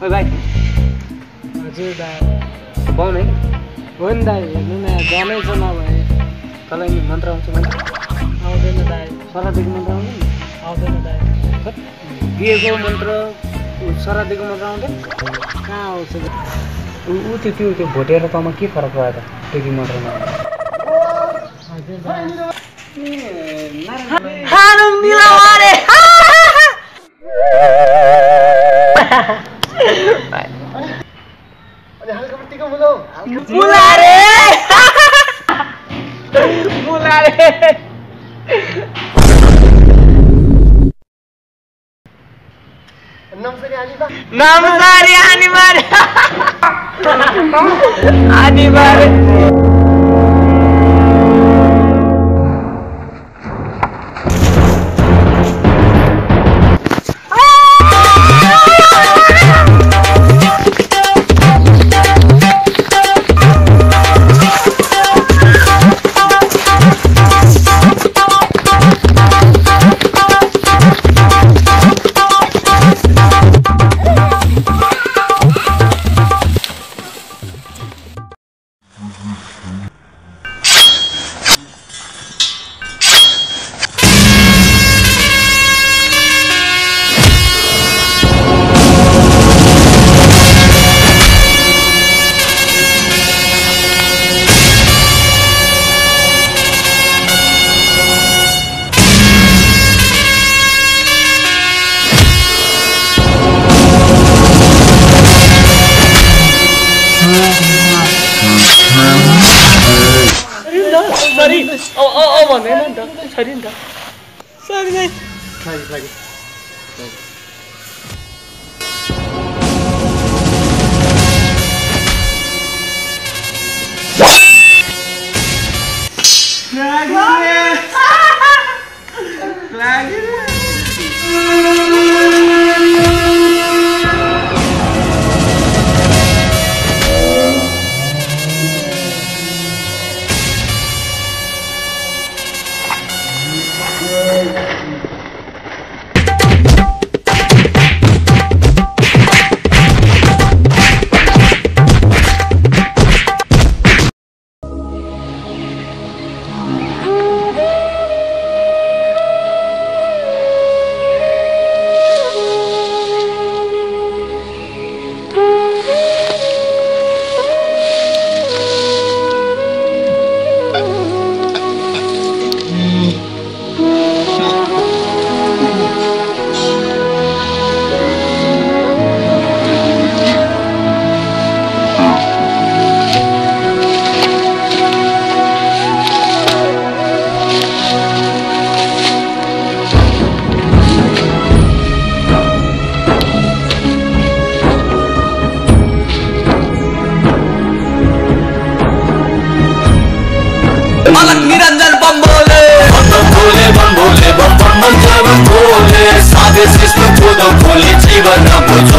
ओइ भाइ हजुर दाइ पाउन है हो नि दाइ हेर्नु न जानै छ नभए तँलाई मन्त्र आउँछ भने आउँदैन दाइ सरादेखि मन्त्र आउँदैन आउँदैन दाइ बिहेको मन्त्र सरादेखि मन्त्र आउँदैन कहाँ आउँछ ऊ त्यो भोटेर तँमा के फरक भयो त त्यो मन्त्रमा हजुर दाइ नमस्कार आनी बारे निरंजन बम्बोले बम्बोले बम्बोले बम बम बम जय बम्बोले साधे शिष्ट खोदो खोले जीवन